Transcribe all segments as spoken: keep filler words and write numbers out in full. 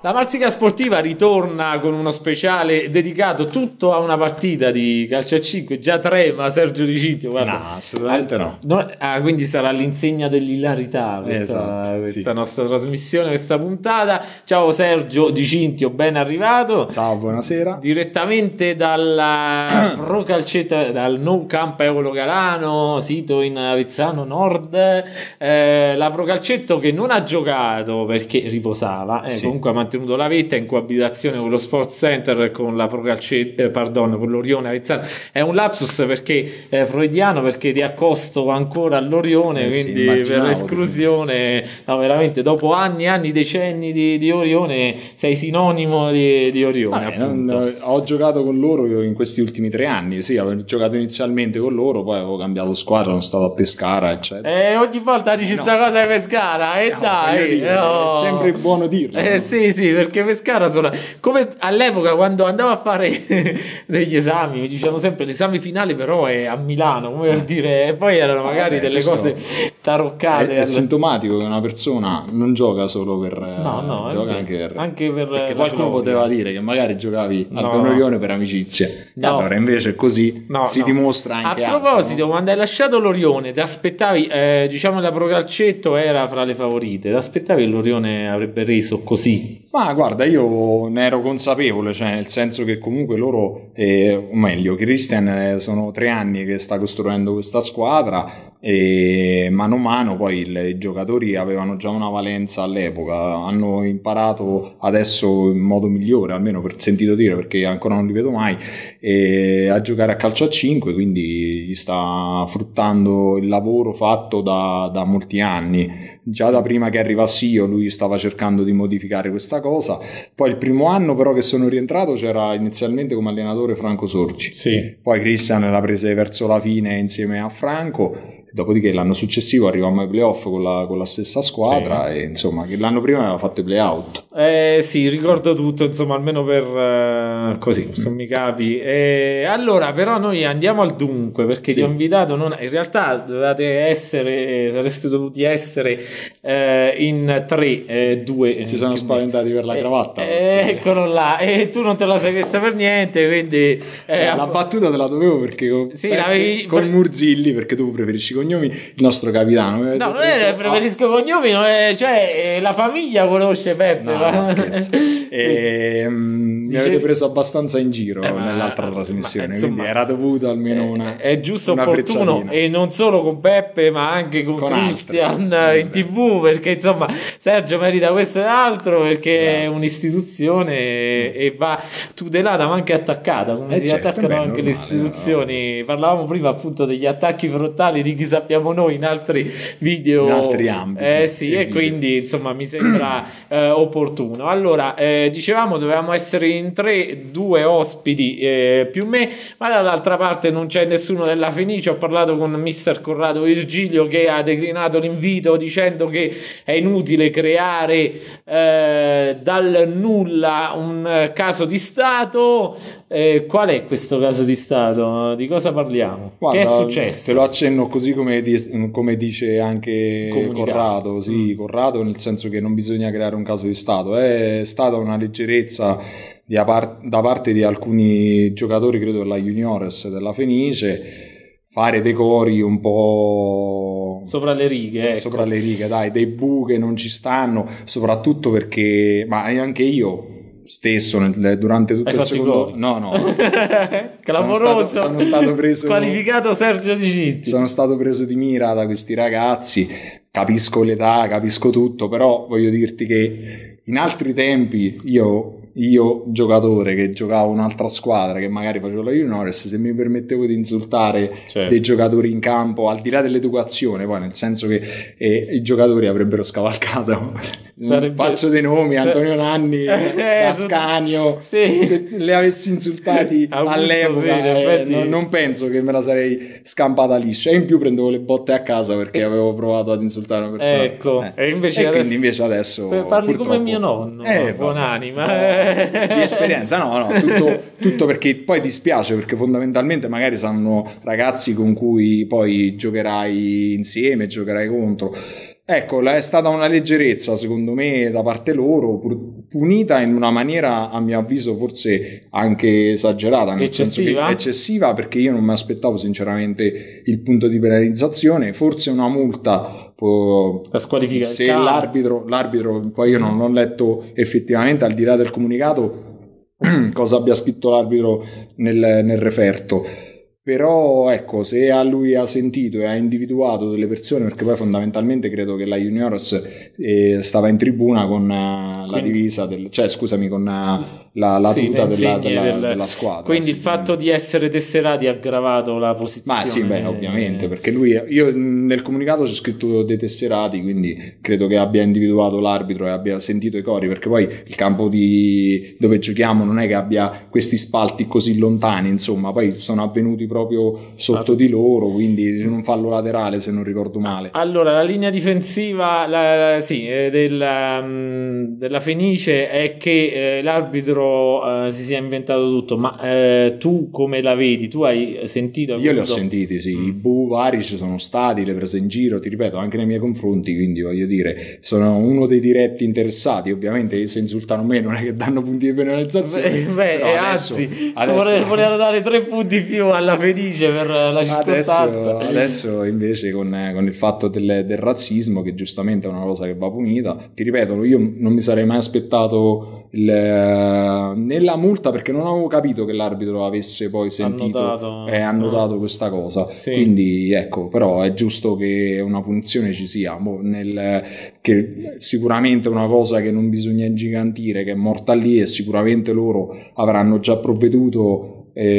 La Marsica Sportiva ritorna con uno speciale dedicato tutto a una partita di calcio a cinque, già tre, ma Sergio Di Cintio, guarda. No, assolutamente no. no ah, quindi sarà l'insegna dell'ilarità questa, esatto, questa sì. nostra trasmissione, questa puntata. Ciao Sergio Di Cintio, ben arrivato. Ciao, buonasera. Direttamente dalla Pro Calcetta, dal Nou Camp Eolo Galano, sito in Avezzano Nord. Eh, la Pro Calcetto che non ha giocato perché riposava, eh, sì. comunque ha mantenuto la vetta in coabitazione con lo Sports Center, con la Pro Calcetto, eh, pardon, con l'Orione Avezzano. È un lapsus perché eh, freudiano, perché ti accosto ancora all'Orione, eh quindi sì, per l'esclusione, no, veramente dopo anni e anni, decenni di, di Orione sei sinonimo di, di Orione. Vabbè, non, ho giocato con loro in questi ultimi tre anni, sì, avevo giocato inizialmente con loro, poi avevo cambiato squadra, sono stato a Pescara, eccetera. E ogni volta dici no. sta cosa di Pescara, e eh, no, dai, dire, no. È sempre buono dirlo. Eh no? sì, sì, perché Pescara sono come all'epoca quando andavo a fare degli esami, mi dicevano sempre l'esame finale però è a Milano, come per dire, e poi erano magari Vabbè, delle cose taroccate. È, è al... sintomatico che una persona non gioca solo per no, no, gioca anche, anche per, anche per perché qualcuno gloria. poteva dire che magari giocavi al no. Don Orione per amicizia, no. allora invece così no, si no. dimostra anche a altro, proposito, no? quando hai lasciato l'Orione ti aspettavi, eh, diciamo la Pro Calcetto era fra le favorite, ti aspettavi che l'Orione avrebbe reso così? Ma guarda, io ne ero consapevole, cioè nel senso che comunque loro, eh, o meglio, Christian eh, sono tre anni che sta costruendo questa squadra e mano a mano poi il, i giocatori avevano già una valenza all'epoca, hanno imparato adesso in modo migliore, almeno per sentito dire, perché ancora non li vedo mai, e a giocare a calcio a cinque, quindi gli sta fruttando il lavoro fatto da, da molti anni. Già da prima che arrivassi io lui stava cercando di modificare questa cosa. Poi il primo anno però che sono rientrato c'era inizialmente come allenatore Franco Sorgi, sì. Poi Christian l'ha presa verso la fine insieme a Franco, dopodiché l'anno successivo arrivavamo ai playoff con la, con la stessa squadra, sì. E insomma che l'anno prima aveva fatto i playout. Eh sì, ricordo tutto, insomma, almeno per uh, così, sono mi capi. Eh, allora, però noi andiamo al dunque, perché sì. Ti ho invitato, non, in realtà dovete essere, sareste dovuti essere eh, in tre, eh, due. Si sono spaventati per la cravatta. Eh, eccolo là, e tu non te la sei messa per niente, quindi... Eh, la app- battuta te la dovevo perché con, sì, Peppe, con pre- Murzilli, perché tu preferisci cognomi, il nostro capitano. No, non è preferisco ah. cognomi, non è, cioè la famiglia conosce Peppe. No, no, scherzo. sì. e, um, mi avete preso abbastanza in giro eh, nell'altra ma, trasmissione, ma, insomma, quindi era dovuto almeno una è giusto una opportuno, e non solo con Peppe ma anche con, con Christian altre. In tv, perché insomma Sergio merita questo e l'altro, perché grazie. È un'istituzione e, e va tutelata ma anche attaccata, come eh si certo, attaccano anche normale, le istituzioni. No. Parlavamo prima appunto degli attacchi frontali di chi sappiamo noi in altri video, in altri ambiti, eh sì, e, e quindi insomma mi sembra eh, opportuno. Allora eh, dicevamo dovevamo essere in tre, due ospiti eh, più me, ma dall'altra parte non c'è nessuno della Fenice. Ho parlato con mister Corrado Virgilio che ha declinato l'invito dicendo che è inutile creare eh, dal nulla un caso di Stato. Eh, qual è questo caso di Stato? Di cosa parliamo? Guarda, che è successo? Te lo accenno così come, di, come dice anche Comunicato. Corrado, sì, mm. Corrado, nel senso che non bisogna creare un caso di Stato. È stata una leggerezza di apar- da parte di alcuni giocatori, credo della Juniores della Fenice, fare decori un po' sopra le righe, ecco. sopra le righe, dai, dei bu che non ci stanno, soprattutto perché, ma anche io stesso nel, durante tutto Hai il secondo no no no clamoroso, sono stato, sono stato preso qualificato Sergio Di Cintio, sono stato preso di mira da questi ragazzi, capisco l'età, capisco tutto, però voglio dirti che in altri tempi io io giocatore che giocavo un'altra squadra, che magari facevo la Juniores, se mi permettevo di insultare certo. dei giocatori in campo, al di là dell'educazione, poi nel senso che eh, i giocatori avrebbero scavalcato Sarebbe... faccio dei nomi, Antonio Nanni, eh, Ascanio, sì. se li avessi insultati Augusto, all'epoca sì, eh, non, non penso che me la sarei scampata liscia, e in più prendevo le botte a casa perché avevo provato ad insultare una persona, ecco eh. e, invece e adesso... quindi invece adesso parli purtroppo... come mio nonno, eh, buonanima, no. Di esperienza, no, no, tutto, tutto perché poi ti spiace, perché fondamentalmente magari saranno ragazzi con cui poi giocherai insieme, giocherai contro. Ecco, è stata una leggerezza secondo me da parte loro, punita in una maniera a mio avviso forse anche esagerata, nel eccessiva? senso che eccessiva, perché io non mi aspettavo sinceramente il punto di penalizzazione, forse una multa può, la squalifica se l'arbitro, l'arbitro, poi io non ho letto effettivamente al di là del comunicato cosa abbia scritto l'arbitro nel, nel referto. Però ecco, se a lui ha sentito e ha individuato delle persone, perché poi fondamentalmente credo che la Juniors eh, stava in tribuna con uh, la divisa del, cioè scusami con uh, la, la sì, tuta della, della, del... della squadra. Quindi il fatto di essere tesserati ha aggravato la posizione. Ma sì, beh, ovviamente, perché lui, io nel comunicato c'è scritto dei tesserati, quindi credo che abbia individuato l'arbitro e abbia sentito i cori, perché poi il campo di dove giochiamo non è che abbia questi spalti così lontani, insomma, poi sono avvenuti proprio sotto di loro, quindi in un fallo laterale se non ricordo male. Allora la linea difensiva la, sì, della, della Fenice è che eh, l'arbitro eh, si sia inventato tutto, ma eh, tu come la vedi? Tu hai sentito? Hai Io li ho voluto... sentiti, sì, mm. i bu vari ci sono stati, le prese in giro, ti ripeto, anche nei miei confronti, quindi voglio dire, sono uno dei diretti interessati, ovviamente se insultano me non è che danno punti di penalizzazione. Beh, beh adesso, anzi, adesso... vorrei dare tre punti più alla Fenice per la circostanza. Adesso, adesso invece con, con il fatto del, del razzismo, che giustamente è una cosa che va punita, ti ripeto, io non mi sarei mai aspettato il, nella multa, perché non avevo capito che l'arbitro avesse poi sentito annotato. e annotato no. questa cosa, sì. Quindi ecco, però è giusto che una punizione ci sia, nel, che sicuramente è una cosa che non bisogna ingigantire, che è morta lì, e sicuramente loro avranno già provveduto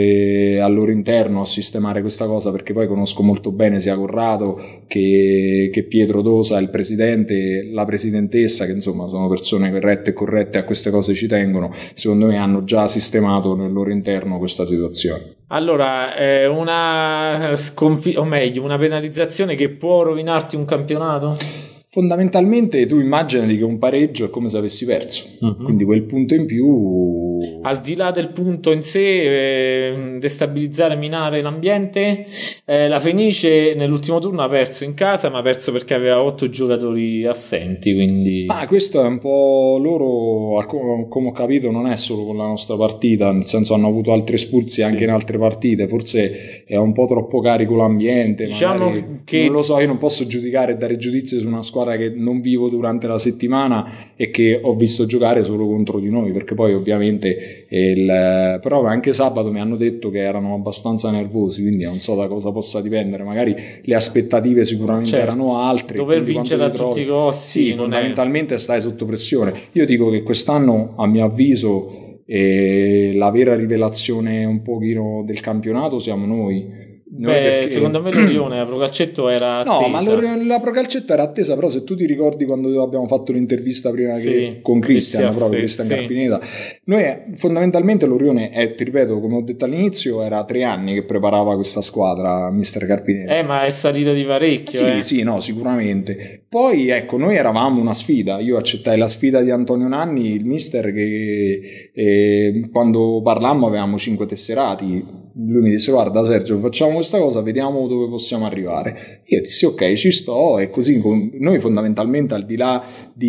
E al loro interno a sistemare questa cosa, perché poi conosco molto bene sia Corrado che, che Pietro Dosa, il presidente, la presidentessa, che insomma sono persone corrette e corrette, a queste cose ci tengono. Secondo me hanno già sistemato nel loro interno questa situazione. Allora, eh, una sconfitta, o meglio, una penalizzazione che può rovinarti un campionato? Fondamentalmente tu immaginati che un pareggio è come se avessi perso, uh-huh. quindi quel punto in più, al di là del punto in sé, eh, destabilizzare, minare l'ambiente. eh, la Fenice nell'ultimo turno ha perso in casa, ma ha perso perché aveva otto giocatori assenti, quindi ah, questo è un po' loro, come ho capito, non è solo con la nostra partita, nel senso hanno avuto altri espulsi anche sì. in altre partite, forse è un po' troppo carico l'ambiente, diciamo che non lo so, io non posso giudicare e dare giudizi su una squadra che non vivo durante la settimana e che ho visto giocare solo contro di noi, perché poi ovviamente il... però anche sabato mi hanno detto che erano abbastanza nervosi, quindi non so da cosa possa dipendere, magari le aspettative sicuramente certo. erano altre, dover vincere a tutti i costi, sì, fondamentalmente è... stai sotto pressione. Io dico che quest'anno a mio avviso eh, la vera rivelazione un pochino del campionato siamo noi. Beh, perché... secondo me l'Orione, la Procalcetto era attesa. No, ma la Procalcetto era attesa, però se tu ti ricordi quando abbiamo fatto l'intervista prima sì, che... con Cristian, proprio Cristian sì. Carpineta, noi fondamentalmente l'Orione, è, ti ripeto, come ho detto all'inizio, era tre anni che preparava questa squadra, mister Carpineta. Eh, ma è salita di parecchio. Sì, eh. sì, no, sicuramente. Poi, ecco, noi eravamo una sfida, io accettai la sfida di Antonio Nanni, il mister che eh, quando parlammo avevamo cinque tesserati. Lui mi disse: guarda Sergio, facciamo questa cosa, vediamo dove possiamo arrivare. Io dissi ok, ci sto, e così noi fondamentalmente, al di là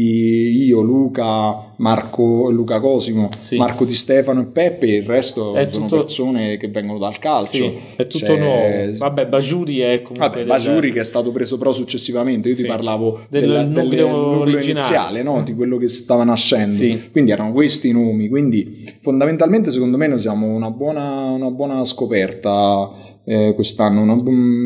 di io, Luca, Marco, Luca Cosimo, sì. Marco Di Stefano e Peppe, il resto è sono tutto... persone che vengono dal calcio. Sì, è tutto C'è... nuovo. Vabbè, Bajuri è comunque Vabbè, Bajuri del... che è stato preso però successivamente. Io sì. ti parlavo del, del nucleo, del nucleo iniziale, no? Di quello che stava nascendo. Sì. Quindi erano questi i nomi. Quindi fondamentalmente secondo me noi siamo una buona, una buona scoperta eh, quest'anno, una,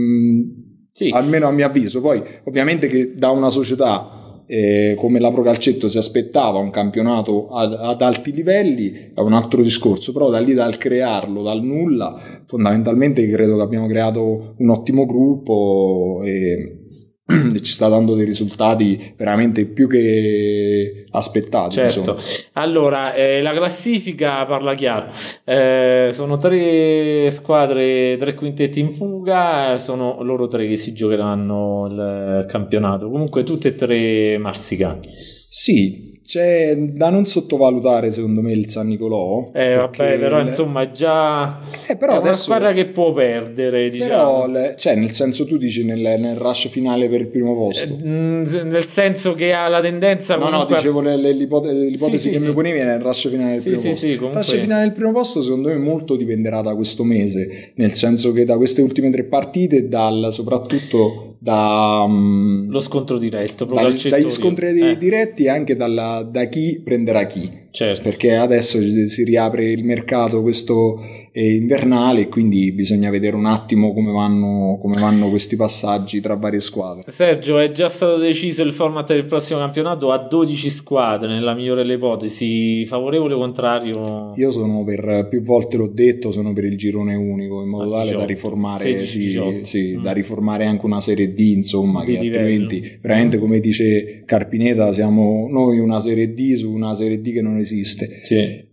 um, sì. almeno a mio avviso. Poi ovviamente che da una società Eh, come la Procalcetto si aspettava un campionato ad, ad alti livelli è un altro discorso, però da lì, dal crearlo dal nulla, fondamentalmente credo che abbiamo creato un ottimo gruppo e, e ci sta dando dei risultati veramente più che aspettati. Certo. Insomma. Allora eh, la classifica parla chiaro, eh, sono tre squadre, tre quintetti in fuga, sono loro tre che si giocheranno il campionato, comunque tutte e tre marsicani. Sì, c'è da non sottovalutare secondo me il San Nicolò. Eh vabbè, però il... insomma già eh, però è adesso... una squadra che può perdere, diciamo. Però, le... cioè nel senso tu dici nel, nel rush finale per il primo posto? Eh, nel senso che ha la tendenza no comunque... no dicevo le, le, l'ipotesi, l'ipotesi sì, che sì, mi ponevi è nel rush finale del sì, primo sì, posto. Sì, comunque... Il rush finale del primo posto secondo me molto dipenderà da questo mese, nel senso che da queste ultime tre partite, dal soprattutto da um, lo scontro diretto, dagli, dagli scontri eh. diretti e anche dalla, da chi prenderà chi, certo. Perché adesso si riapre il mercato questo eh, invernale, quindi bisogna vedere un attimo come vanno, come vanno questi passaggi tra varie squadre. Sergio, è già stato deciso il format del prossimo campionato a dodici squadre, nella migliore delle ipotesi, favorevole o contrario? Io sono per, più volte l'ho detto, sono per il girone unico, in modo tale diciotto, da riformare sedici, sì, sì, mm. da riformare anche una Serie D, insomma, di che livello. Altrimenti veramente, come dice Carpineta, siamo noi una Serie D su una Serie D che non esiste. Sì.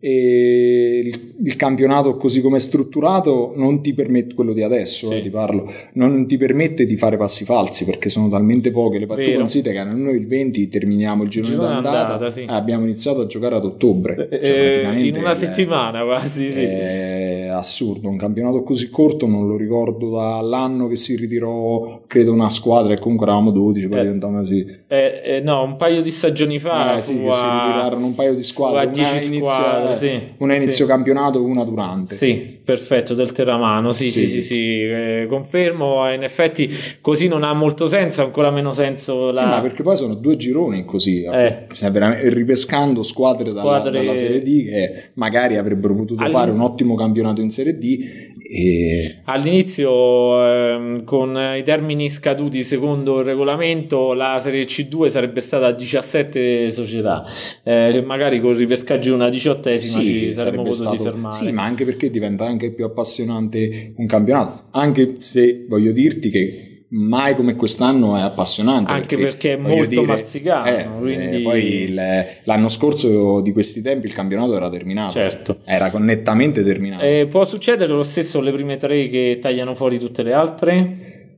E il, il campionato così come è strutturato non ti permette, quello di adesso sì. eh, ti parlo, non ti permette di fare passi falsi, perché sono talmente poche le partite. Tu considera che noi il venti terminiamo il girone, girone d'andata, andata, sì. eh, abbiamo iniziato a giocare ad ottobre, eh, cioè, praticamente in una settimana è, quasi sì. È assurdo, un campionato così corto non lo ricordo dall'anno che si ritirò, credo, una squadra, e comunque eravamo dodici, poi eh, diventavamo così eh, eh, no, un paio di stagioni fa eh, sì, che a... si ritirarono un paio di squadre, una inizio, squadre, sì. una inizio sì. campionato, una durante. Sì, perfetto, del Terramano, sì, sì, sì, sì, sì eh, confermo, in effetti così non ha molto senso, ancora meno senso la... Sì, ma perché poi sono due gironi così, eh. veramente, ripescando squadre, squadre... Dalla, dalla Serie D che magari avrebbero potuto All... fare un ottimo campionato in Serie D. E... All'inizio ehm, con i termini scaduti secondo il regolamento la Serie C due sarebbe stata a diciassette società, eh, magari con il ripescaggio di una diciottesima sì, ci saremmo potuti stato... fermare. Sì, ma anche perché diventa anche più appassionante un campionato, anche se voglio dirti che mai come quest'anno è appassionante, anche perché, perché è molto dire, marzicano eh, quindi... eh, poi il, l'anno scorso di questi tempi il campionato era terminato, certo, era nettamente terminato. Eh, può succedere lo stesso alle prime tre che tagliano fuori tutte le altre?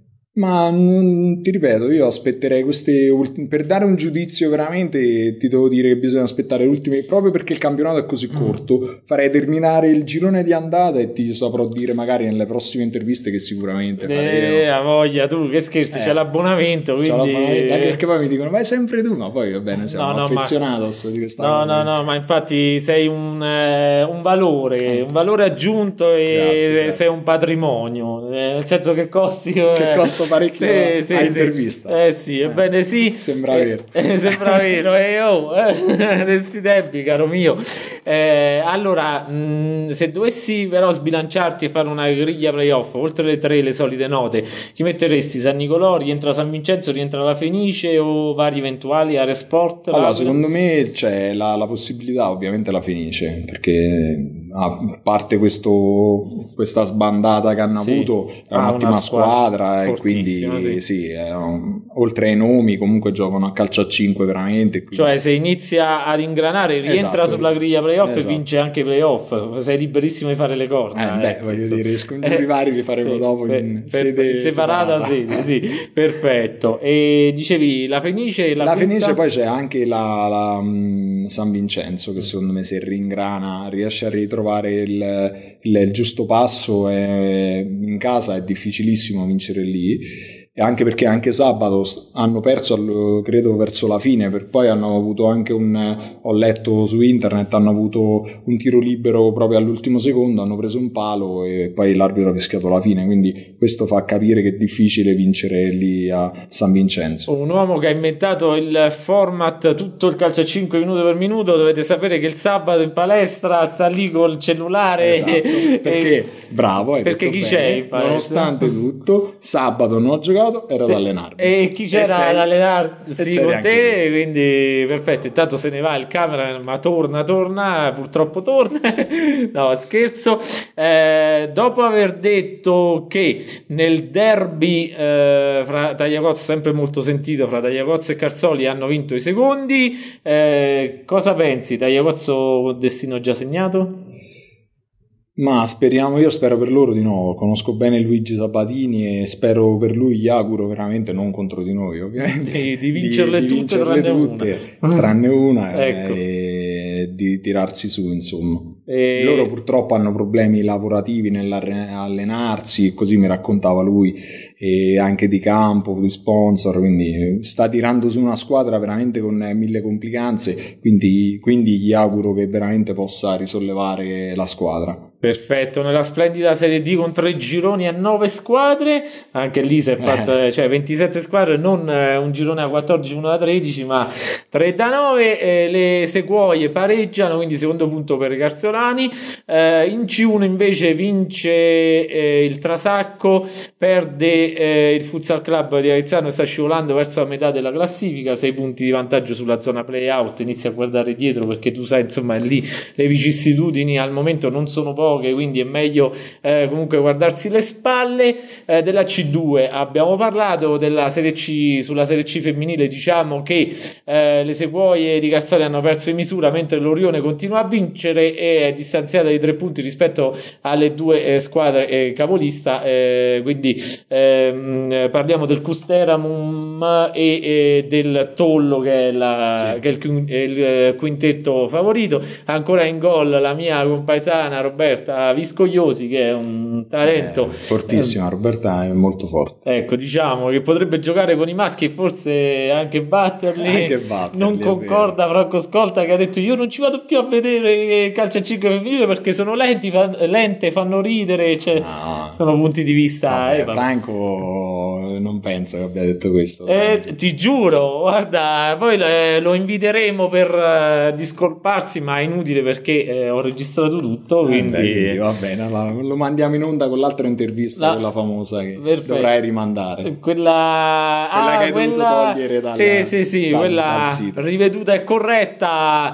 Ma non, ti ripeto, io aspetterei queste ultime, per dare un giudizio veramente ti devo dire che bisogna aspettare le ultime, proprio perché il campionato è così corto. Mm. Farei terminare il girone di andata e ti saprò dire magari nelle prossime interviste che sicuramente faremo. Eh, a voglia, tu che scherzi, eh, c'è l'abbonamento, quindi... c'è l'abbonamento, anche perché poi mi dicono vai sempre tu, ma poi va bene, siamo no, no, affezionato ma... di questa no, cosa. no, no, ma infatti sei un, eh, un valore, eh. un valore aggiunto e grazie, grazie. sei un patrimonio, eh, nel sento che costi... Eh, che costa parecchio. Sì, sì, a sì. intervista. Eh sì, ebbene eh, sì. Sembra eh, vero. Eh, sembra vero. E eh, oh, eh, questi tempi, caro mio. Eh, allora, mh, se dovessi però sbilanciarti e fare una griglia playoff, oltre le tre, le solite note, chi metteresti? San Nicolò, rientra San Vincenzo, rientra la Fenice o vari eventuali Area Sport? Allora, Lavra? secondo me c'è la, la possibilità, ovviamente la Fenice, perché a parte questo, questa sbandata che hanno sì. avuto, è ah, un'ottima squadra, e quindi sì, sì è un, oltre ai nomi comunque giocano a calcio a cinque veramente, quindi... cioè se inizia ad ingranare rientra esatto. sulla griglia playoff esatto. e vince anche playoff, sei liberissimo di fare le corna eh, eh, beh voglio so. dire scontri eh, vari li faremo sì, dopo per, in per, sede separata, separata. Sede, sì, perfetto. E dicevi la Fenice e la, la quinta? Fenice, poi c'è anche la, la um, San Vincenzo che secondo me se ringrana riesce a ritrovare il, il, il giusto passo, e in casa è difficilissimo vincere lì, e anche perché anche sabato hanno perso credo verso la fine, per poi hanno avuto anche un, ho letto su internet, hanno avuto un tiro libero proprio all'ultimo secondo, hanno preso un palo e poi l'arbitro ha fischiato la fine, quindi questo fa capire che è difficile vincere lì a San Vincenzo. Un uomo che ha inventato il format tutto il calcio a cinque minuto per minuto, dovete sapere che il sabato in palestra sta lì col cellulare esatto, e, perché e, bravo hai perché detto chi bene, c'è in palestra? Nonostante tutto sabato non ho giocato, era ad allenarmi e chi c'era ad allenarsi con te, quindi perfetto. Intanto se ne va il camera, ma torna torna purtroppo torna no scherzo. Eh, dopo aver detto che nel derby eh, fra Tagliacozzo, sempre molto sentito, fra Tagliacozzo e Carsoli hanno vinto i secondi, eh, cosa pensi? Tagliacozzo destino già segnato? Ma speriamo, io spero per loro di no, conosco bene Luigi Sabatini e spero per lui, gli auguro veramente, non contro di noi ovviamente, di, di vincerle di, tutte, di vincerle tranne tutte una, tranne una ecco. E di tirarsi su, insomma. E... loro purtroppo hanno problemi lavorativi nell'allenarsi, così mi raccontava lui, e anche di campo, di sponsor, quindi sta tirando su una squadra veramente con mille complicanze, quindi, quindi gli auguro che veramente possa risollevare la squadra. Perfetto, nella splendida Serie D con tre gironi a nove squadre, anche lì si è fatto, eh. cioè ventisette squadre, non eh, un girone a quattordici, uno da tredici, ma tre da nove, eh, le Sequoie pareggiano, quindi secondo punto per i Carzolani, eh, in C uno invece vince eh, il Trasacco, perde eh, il Futsal Club di Avezzano e sta scivolando verso la metà della classifica, sei punti di vantaggio sulla zona play-out, inizia a guardare dietro perché tu sai, insomma, lì le vicissitudini al momento non sono poche, quindi è meglio eh, comunque guardarsi le spalle. Eh, della C due abbiamo parlato, della Serie C, sulla Serie C femminile diciamo che eh, le Sequoie di Carsoli hanno perso di misura mentre l'Orione continua a vincere e è distanziata di tre punti rispetto alle due eh, squadre eh, capolista, eh, quindi ehm, parliamo del Custeramum e, e del Tollo che è, la, sì. che è il, il quintetto favorito. Ancora in gol la mia compaesana Roberta Viscogliosi, che è un talento eh, fortissima, eh, Roberta è molto forte, ecco, diciamo che potrebbe giocare con i maschi e forse anche batterli, anche batterli non concorda Franco Scolta, che ha detto io non ci vado più a vedere calcio a cinque femminile perché sono lenti, fan, lente, fanno ridere, cioè, no. sono punti di vista. Vabbè, eh, Franco non penso che abbia detto questo, eh, ti giuro, guarda, poi le, lo inviteremo per uh, discolparsi, ma è inutile perché eh, ho registrato tutto, quindi Quindi, va bene, allora, lo mandiamo in onda con l'altra intervista, la... quella famosa che Perfetto. dovrai rimandare. Quella, quella ah, che hai quella... dovuto togliere dalla, sì, sì, sì, dal, quella dal riveduta e corretta,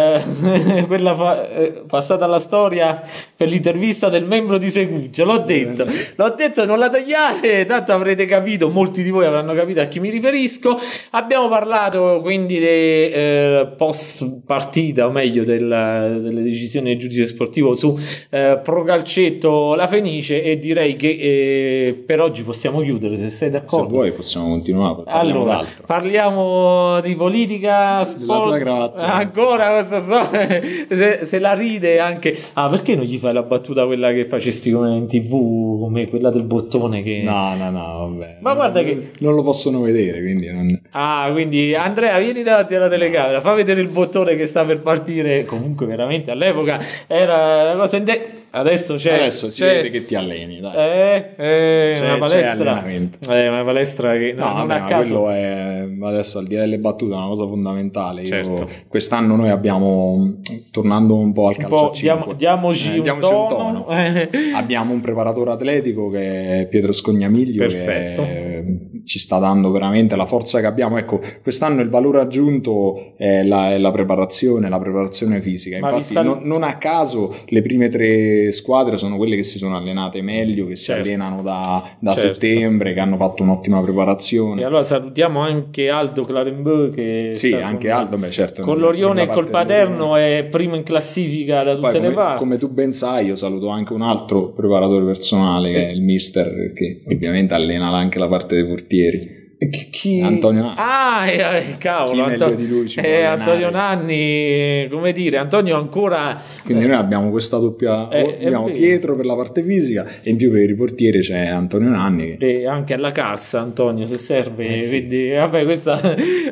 eh, quella fa... eh, passata alla storia per l'intervista del membro di Segugia. L'ho detto, eh. l'ho detto, non la tagliate, tanto avrete capito, molti di voi avranno capito a chi mi riferisco. Abbiamo parlato quindi de, eh, post partita, o meglio del, delle decisioni del giudice sportivo su Eh, Pro Calcetto La Fenice, e direi che eh, per oggi possiamo chiudere, se sei d'accordo. Se vuoi possiamo continuare. Allora, parliamo di politica, sport. Ancora questa storia, se, se la ride anche. Ah, perché non gli fai la battuta quella che facesti come in tv, come quella del bottone che... No, no, no, vabbè. Ma guarda che non lo possono vedere, quindi non... Ah, quindi Andrea, vieni davanti alla telecamera, fa vedere il bottone che sta per partire. Comunque veramente all'epoca era una cosa in de- adesso c'è adesso si c'è... vede che ti alleni, dai. Eh, eh, c'è, una palestra, c'è eh, una palestra che no, non vabbè, a caso quello è adesso, al di là delle battute, è una cosa fondamentale. Io, certo. Quest'anno noi abbiamo, tornando un po' al calcio a cinque, diamo, diamoci, eh, un, diamoci tono. un tono abbiamo un preparatore atletico che è Pietro Scognamiglio. Perfetto. Che ci sta dando veramente la forza che abbiamo. Ecco, quest'anno il valore aggiunto è la, è la preparazione, la preparazione fisica. Ma infatti sta... non, non a caso le prime tre squadre sono quelle che si sono allenate meglio, che si certo. allenano da, da certo. settembre, che hanno fatto un'ottima preparazione. E allora salutiamo anche Aldo Clarenbeau, che sì, anche con... Aldo, beh, certo, con l'Orione e col Paterno è primo in classifica da tutte Poi, come, le parti. Come tu ben sai, io saluto anche un altro preparatore personale, che è il mister, che ovviamente allena anche la parte dei portieri. Chi... Antonio Nanni. Ah, eh, cavolo, Anto... di lui ci eh, Antonio Nanni, come dire, Antonio ancora. Quindi noi abbiamo questa doppia, eh, abbiamo Pietro per la parte fisica e in più per i riportieri c'è Antonio Nanni. E anche alla cassa Antonio, se serve. Eh, sì. Quindi, vabbè, questa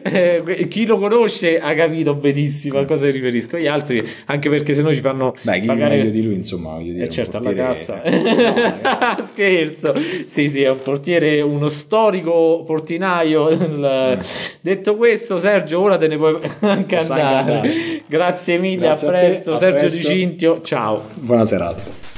eh, chi lo conosce ha capito benissimo a cosa mi riferisco. Gli altri, anche perché se no ci fanno Beh, chi pagare meglio di lui, insomma, voglio dire, eh, certo, alla portiere... cassa. No, scherzo. Sì, sì, è un portiere, uno storico portiere. Il... Detto questo, Sergio, ora te ne puoi anche andare. andare. Grazie mille, Grazie a presto, a te, a Sergio presto. Di Cintio, ciao. Buona serata.